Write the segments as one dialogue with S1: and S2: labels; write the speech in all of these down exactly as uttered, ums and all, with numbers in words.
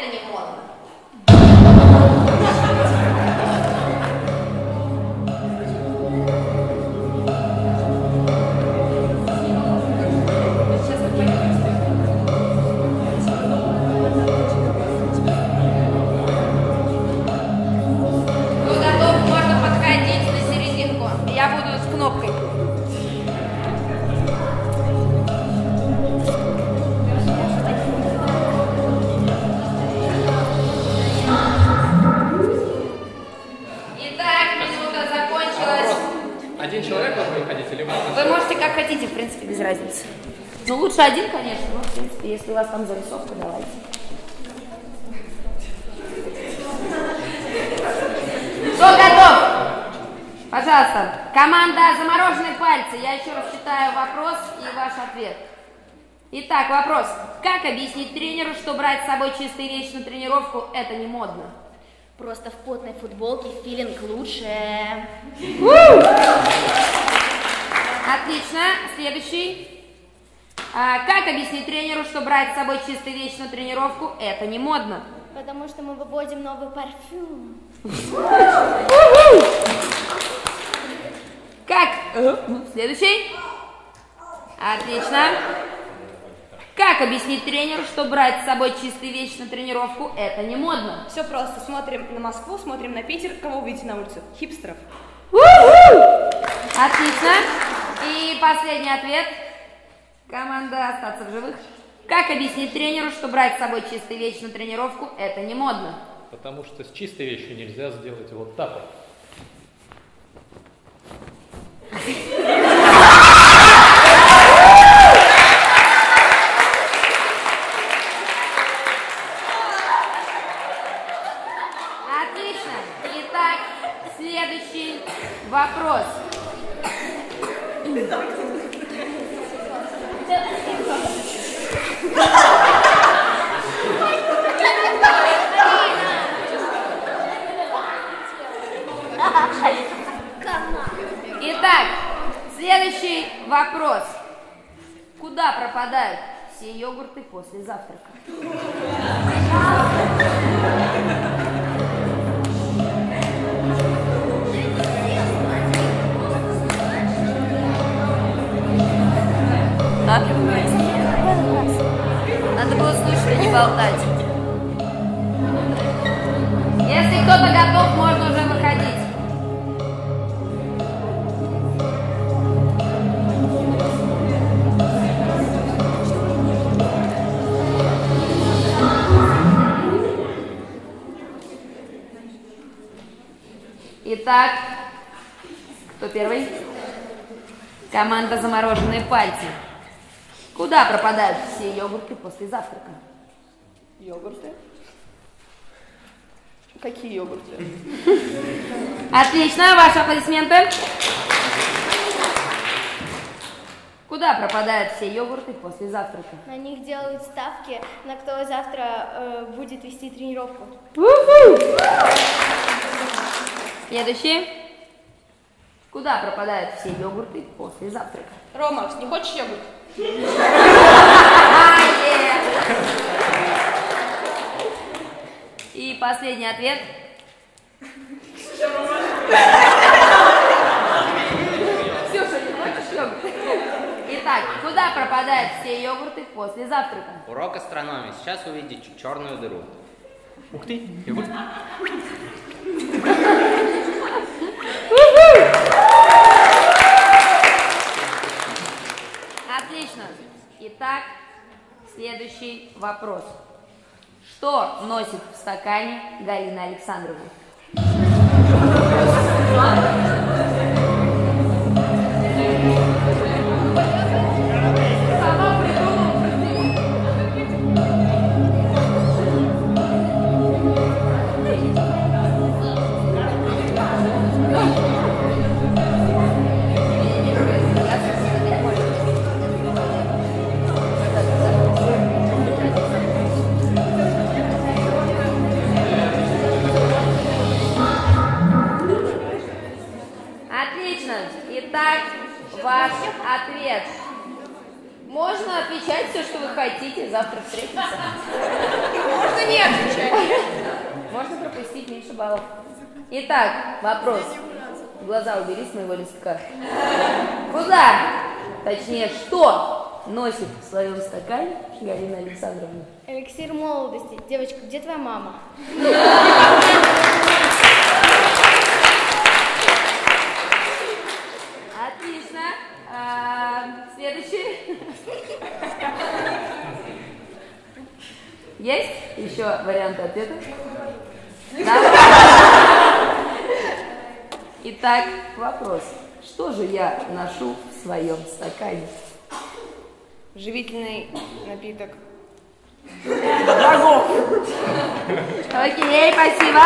S1: это не модно. Кто готов, можно подходить на серединку. Я буду с кнопкой.
S2: Один человек должен выходить или вы?
S1: Вы можете как хотите, в принципе, без разницы. Ну, лучше один, конечно, но, в принципе, если у вас там зарисовка, давайте. Кто готов? Пожалуйста. Команда «Замороженные пальцы». Я еще раз читаю вопрос и ваш ответ. Итак, вопрос. Как объяснить тренеру, что брать с собой чистые вещи на тренировку – это не модно?
S3: Просто в потной футболке филинг лучше.
S1: Отлично. Следующий. А, как объяснить тренеру, что брать с собой чистые вещи на тренировку – это не модно?
S3: Потому что мы выводим новый парфюм.
S1: Как? Следующий. Отлично. Как объяснить тренеру, что брать с собой чистые вещи на тренировку – это не модно?
S4: Все просто. Смотрим на Москву, смотрим на Питер. Кого увидите на улице? Хипстеров.
S1: Отлично. И последний ответ. Команда «Остаться в живых». Как объяснить тренеру, что брать с собой чистые вещи на тренировку – это не модно?
S2: Потому что с чистой вещью нельзя сделать вот так вот.
S1: Отлично. Итак, следующий вопрос. Итак, следующий вопрос. Куда пропадают все йогурты после завтрака? Так? Надо было слушать, а не болтать. Если кто-то готов, можно уже выходить. Итак, кто первый? Команда «Замороженные пальцы». Куда пропадают все йогурты после завтрака?
S4: Йогурты? Какие йогурты?
S1: Отлично, ваши аплодисменты. Куда пропадают все йогурты после завтрака?
S3: На них делают ставки, на кто завтра э, будет вести тренировку.
S1: Следующий. Куда пропадают все йогурты после завтрака?
S4: Рома, не хочешь йогурт?
S1: И последний ответ. Ксюша, не хочешь йогурт? Итак, куда пропадают все йогурты после завтрака?
S5: Урок астрономии. Сейчас увидите черную дыру.
S2: Ух ты, йогурт.
S1: Отлично. Итак, следующий вопрос. Что носит в стакане Галина Александровна? Отлично. Итак, ваш ответ. Можно отвечать все, что вы хотите, завтра встретимся.
S4: Можно не отвечать.
S1: меньше баллов. Итак, вопрос. Глаза убери с моего листка. Куда, точнее, что носит в своем стакане Галина Александровна?
S3: Эликсир молодости. Девочка, где твоя мама?
S1: Отлично. А, следующий. Есть еще варианты ответа? Да? Итак, вопрос. Что же я ношу в своем стакане?
S4: Живительный напиток.
S1: Окей, спасибо.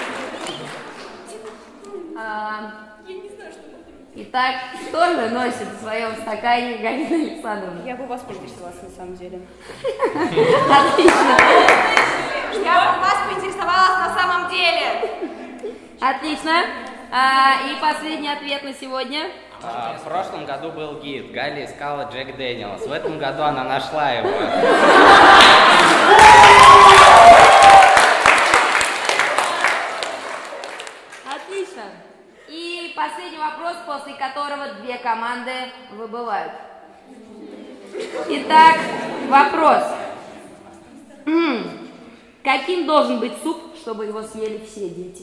S1: А, итак, что же носит в своем стакане Галина Александровна?
S4: Я бы вас поинтересовалась на самом деле.
S1: Отлично.
S4: Я бы вас поинтересовалась на самом деле.
S1: Отлично. А, и последний ответ на сегодня.
S5: А, в прошлом году был гид. Галя искала Джек Дэниелс. В этом году она нашла его.
S1: Отлично. И последний вопрос, после которого две команды выбывают. Итак, вопрос. М, Каким должен быть суп, чтобы его съели все дети?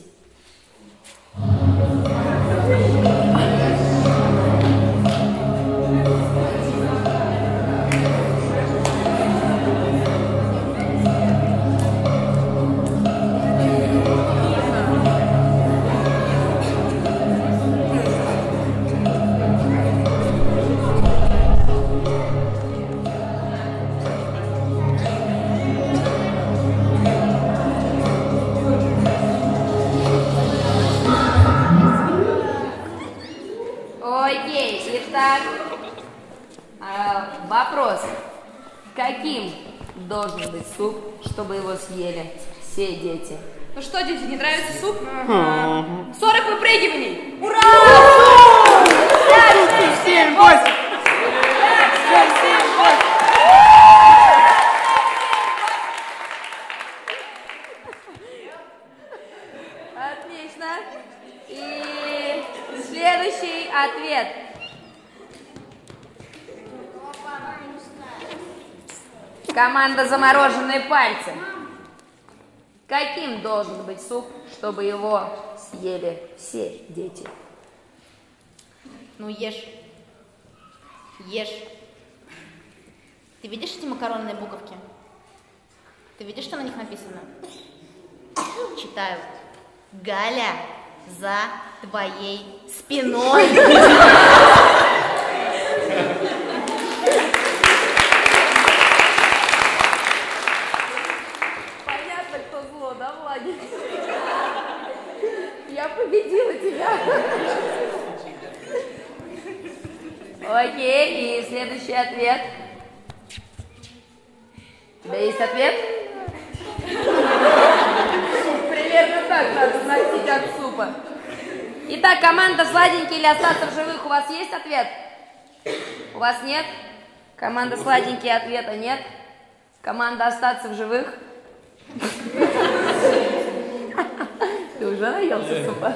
S1: Окей, итак, а, вопрос. Каким должен быть суп, чтобы его съели все дети?
S4: Ну что, дети, не нравится суп? сорок выпрыгиваний! Ура!
S6: семь, восемь!
S1: Отлично. И следующий ответ. Команда «Замороженные пальцы». Каким должен быть суп, чтобы его съели все дети?
S7: Ну, ешь. Ешь. Ты видишь эти макаронные буковки? Ты видишь, что на них написано? Читаю. Галя за твоей спиной.
S1: Понятно, кто зло, да, Владик? Я победила тебя. Окей, и следующий ответ. У тебя есть ответ? Примерно так надо сносить от супа. Итак, команда «Сладенький» или «Остаться в живых», у вас есть ответ? У вас нет? Команда «Сладенький», ответа нет. Команда «Остаться в живых». Ты уже наелся супа?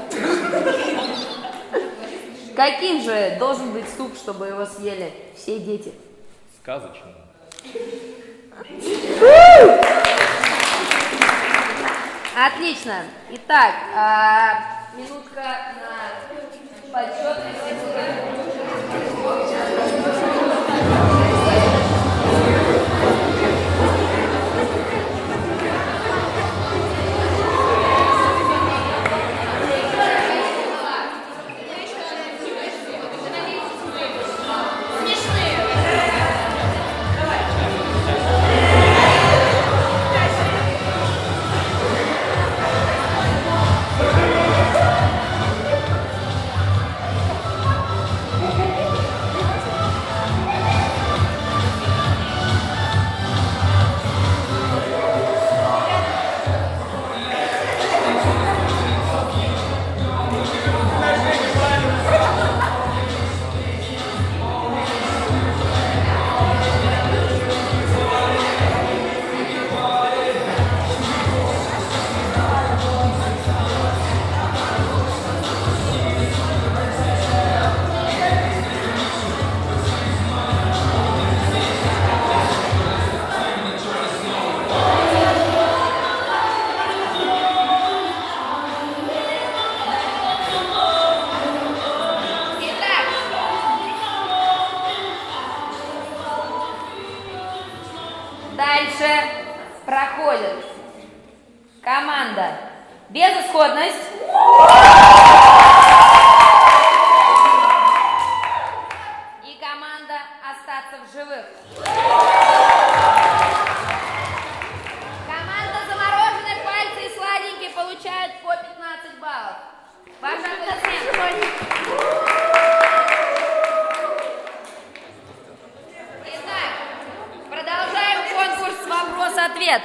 S1: Каким же должен быть суп, чтобы его съели все дети?
S2: Сказочно.
S1: Отлично. Итак, а, минутка на подсчетность. Команда «Безысходность». И команда «Остаться в живых». Команда «Замороженные пальцы» и «Сладенькие» получают по пятнадцать баллов. Ваши аплодисменты. Итак, продолжаем конкурс «Вопрос-ответ».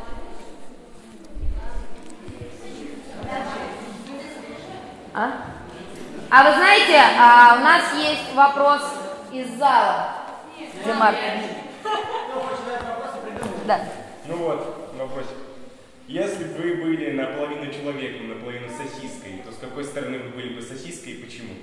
S1: А? А вы знаете, а, у нас есть вопрос из зала. Демарк. Да.
S6: Ну вот, вопросик. Если бы вы были наполовину человеком, наполовину сосиской, то с какой стороны вы были бы сосиской и почему?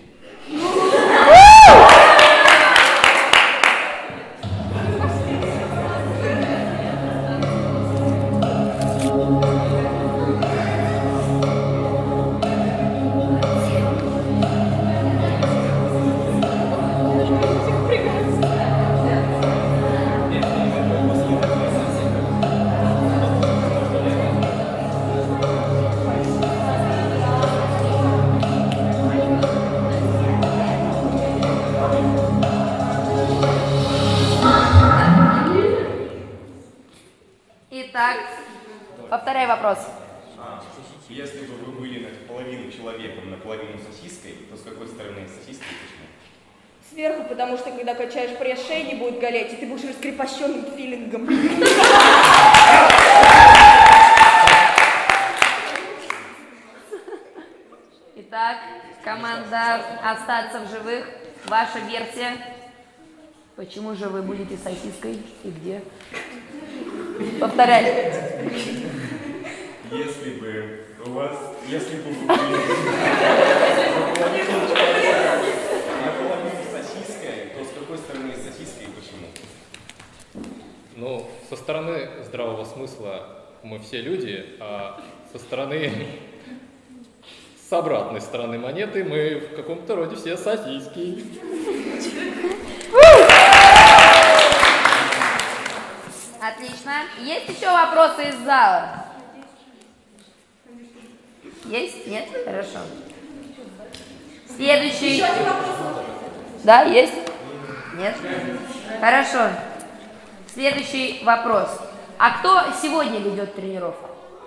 S1: Итак, повторяй вопрос.
S6: А, если бы вы были наполовину человеком, наполовину сосиской, то с какой стороны сосиской и почему?
S4: Сверху, потому что когда качаешь пресс, шея не будет гореть, и ты будешь раскрепощенным филингом.
S1: Итак, команда «Остаться в живых». Ваша версия. Почему же вы будете сосиской и где? Повторяй.
S6: Если бы у вас, если бы вы были наполовину сосиской, то с какой стороны сосиской и почему?
S2: Ну, со стороны здравого смысла мы все люди, а со стороны, с обратной стороны монеты мы в каком-то роде все сосиски.
S1: Отлично. Есть еще вопросы из зала? Есть? Нет? Хорошо. Следующий.
S4: Еще один вопрос.
S1: Да, есть? Нет? Хорошо. Следующий вопрос. А кто сегодня ведет тренировку?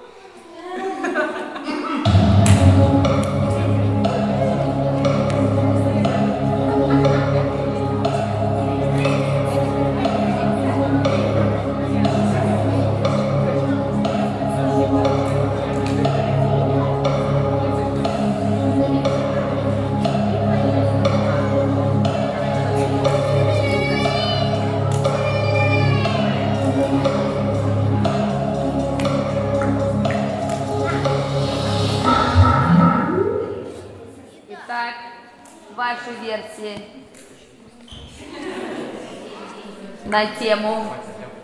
S1: Итак, ваши версии на тему.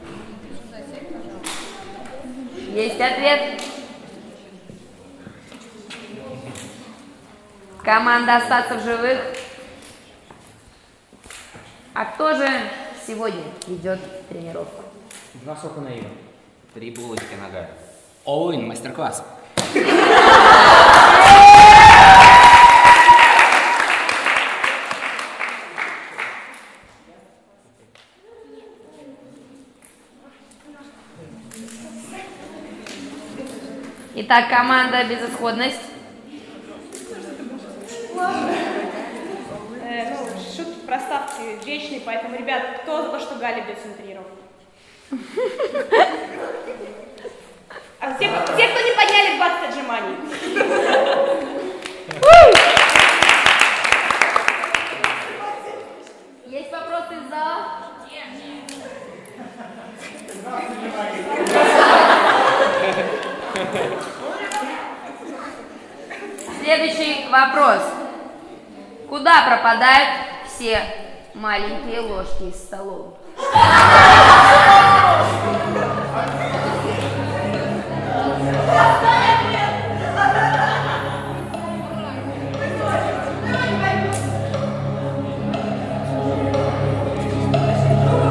S1: Есть ответ? Команда «Остаться в живых». А кто же сегодня ведет тренировку?
S5: Два сока на Ива. Три булочки нога. Оуэн, мастер-класс.
S1: Итак, команда «Безысходность».
S4: Э, ну, шутки про ставки вечные, поэтому, ребят, кто за то, что Галя бьется на тренировку? А те, те, кто не подняли двадцать отжиманий.
S1: Есть вопросы из зала? Следующий вопрос. Куда пропадают все маленькие ложки из столовой?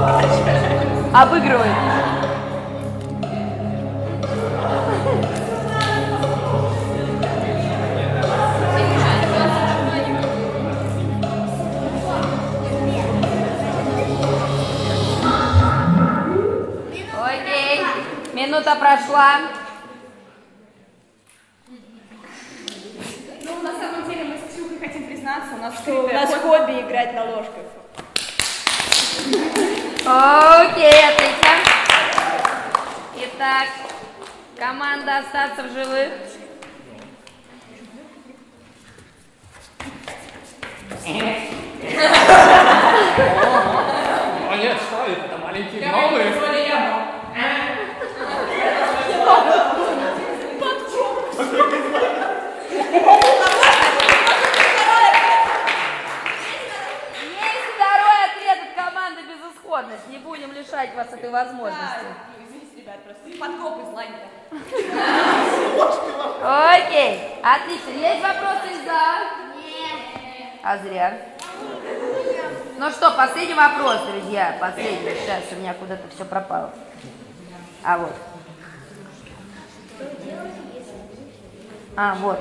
S1: Обыгрывает. прошла.
S4: Ну, на самом деле, мы с Ксюхой хотим признаться, у нас
S3: Что у нас
S4: скрытая
S3: хобби играть на ложках.
S1: Окей, отлично. Итак, команда остаться в живых.
S2: О нет, что это? Маленький новый?
S1: Есть второй ответ от команды «Безысходность». Не будем лишать вас этой возможности.
S4: Извините, ребят, просто подкоп из лагеря.
S1: Окей, отлично. Есть вопросы из зала? Нет. А зря. Ну что, последний вопрос, друзья. Последний. Сейчас у меня куда-то все пропало. А вот. А, вот.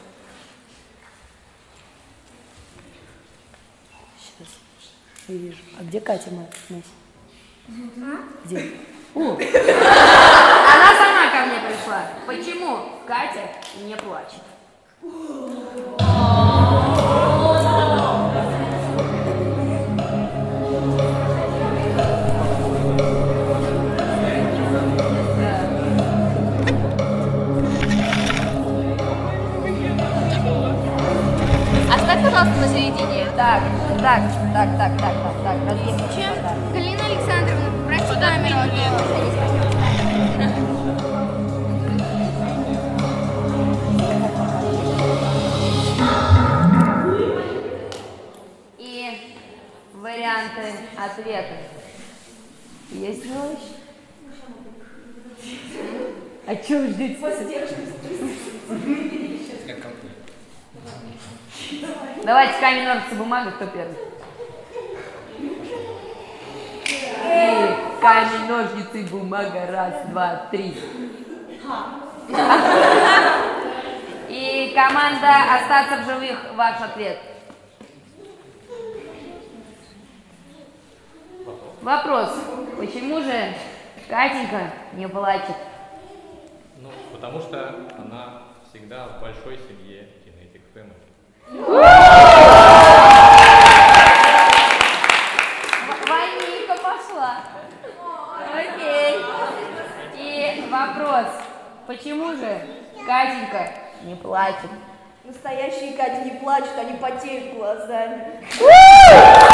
S1: Сейчас. Я вижу. А где Катя, Мась? Где? О. Она сама ко мне пришла. Почему Катя не плачет?
S7: Оставь, пожалуйста, на середине.
S1: Так, так, так, так, так, так, так, разъем.
S3: Чем?
S1: Да.
S3: Галина Александровна, попроси камеру, а то садись.
S1: И варианты ответа. Есть мелочь? А что вы ждете? Давайте камень, ножницы, бумага, кто первый? И камень, ножницы, бумага, раз, два, три. И команда «Остаться в живых», ваш ответ. Вопрос. Почему же Катенька не плачет?
S2: Ну, потому что она всегда в большой семье Kinetic Family.
S1: Ванилька пошла. Окей. И вопрос. Почему же Катенька не плачет?
S3: Настоящие Катя не плачут, они потеют глазами.